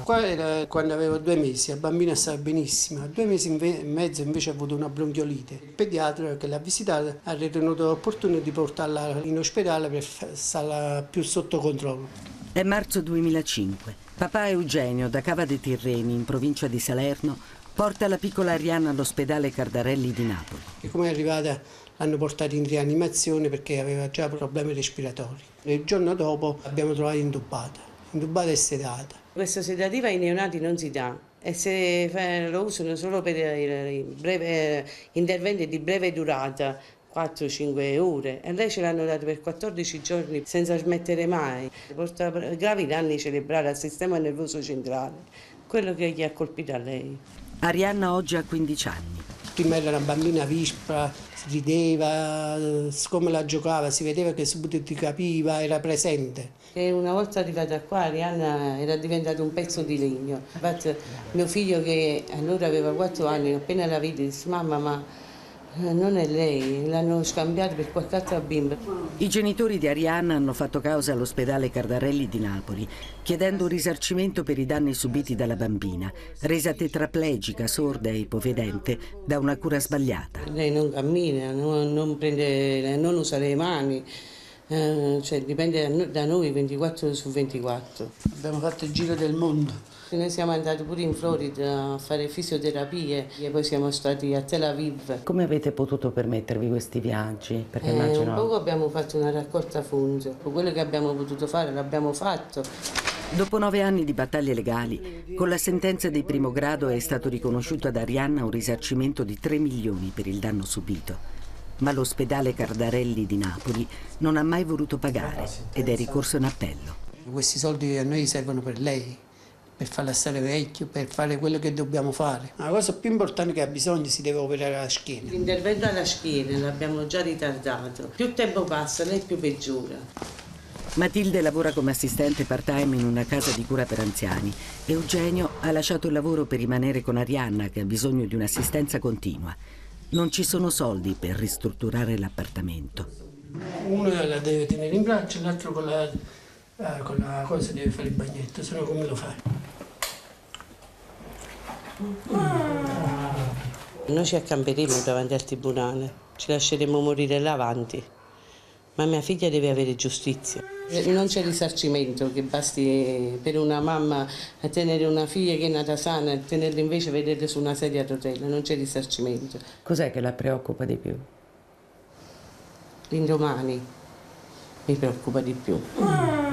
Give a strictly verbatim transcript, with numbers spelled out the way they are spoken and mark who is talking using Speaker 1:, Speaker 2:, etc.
Speaker 1: Qua era quando avevo due mesi, la bambina stava benissimo, a due mesi e mezzo invece ha avuto una bronchiolite. Il pediatra che l'ha visitata ha ritenuto opportuno di portarla in ospedale per starla più sotto controllo.
Speaker 2: È marzo duemilacinque. Papà Eugenio, da Cava dei Tirreni, in provincia di Salerno, porta la piccola Arianna all'ospedale Cardarelli di Napoli.
Speaker 1: E come è arrivata l'hanno portata in rianimazione perché aveva già problemi respiratori. Il giorno dopo l'abbiamo trovata intubata, intubata e sedata.
Speaker 3: Questa sedativa ai neonati non si dà e se lo usano solo per i breve, interventi di breve durata, quattro cinque ore, e lei ce l'hanno dato per quattordici giorni senza smettere mai. Porta gravi danni cerebrali al sistema nervoso centrale, quello che gli ha colpito a lei.
Speaker 2: Arianna oggi ha quindici anni.
Speaker 1: Prima era una bambina vispa, rideva, siccome la giocava si vedeva che subito ti capiva, era presente.
Speaker 3: E una volta arrivata qua Arianna era diventata un pezzo di legno. Infatti mio figlio, che allora aveva quattro anni, appena la vide disse: mamma, ma non è lei, l'hanno scambiato per qualche altra bimba.
Speaker 2: I genitori di Arianna hanno fatto causa all'ospedale Cardarelli di Napoli, chiedendo un risarcimento per i danni subiti dalla bambina, resa tetraplegica, sorda e ipovedente da una cura sbagliata.
Speaker 3: Lei non cammina, non, non, prende, non usa le mani, eh, cioè dipende da noi ventiquattro ore su ventiquattro.
Speaker 1: Abbiamo fatto il giro del mondo.
Speaker 3: Noi siamo andati pure in Florida a fare fisioterapie e poi siamo stati a Tel Aviv.
Speaker 2: Come avete potuto permettervi questi viaggi? Perché
Speaker 3: eh,
Speaker 2: immagino...
Speaker 3: Un poco abbiamo fatto una raccolta fondi, quello che abbiamo potuto fare l'abbiamo fatto.
Speaker 2: Dopo nove anni di battaglie legali, con la sentenza di primo grado è stato riconosciuto ad Arianna un risarcimento di tre milioni per il danno subito. Ma l'ospedale Cardarelli di Napoli non ha mai voluto pagare ed è ricorso in appello.
Speaker 1: Questi soldi a noi servono per lei, per farla stare vecchio, per fare quello che dobbiamo fare. La cosa più importante che ha bisogno, si deve operare alla schiena.
Speaker 3: L'intervento alla schiena l'abbiamo già ritardato. Più tempo passa, lei più peggiora.
Speaker 2: Matilde lavora come assistente part-time in una casa di cura per anziani. Eugenio ha lasciato il lavoro per rimanere con Arianna, che ha bisogno di un'assistenza continua. Non ci sono soldi per ristrutturare l'appartamento.
Speaker 1: Uno la deve tenere in braccio, l'altro con la, eh, con la cosa deve fare il bagnetto, se no come lo fai?
Speaker 3: Noi ci accamperemo davanti al tribunale, ci lasceremo morire là avanti, ma mia figlia deve avere giustizia. Non c'è risarcimento che basti per una mamma a tenere una figlia che è nata sana e tenerla invece vederla su una sedia a rotelle, non c'è risarcimento.
Speaker 2: Cos'è che la preoccupa di più?
Speaker 3: L'indomani mi preoccupa di più.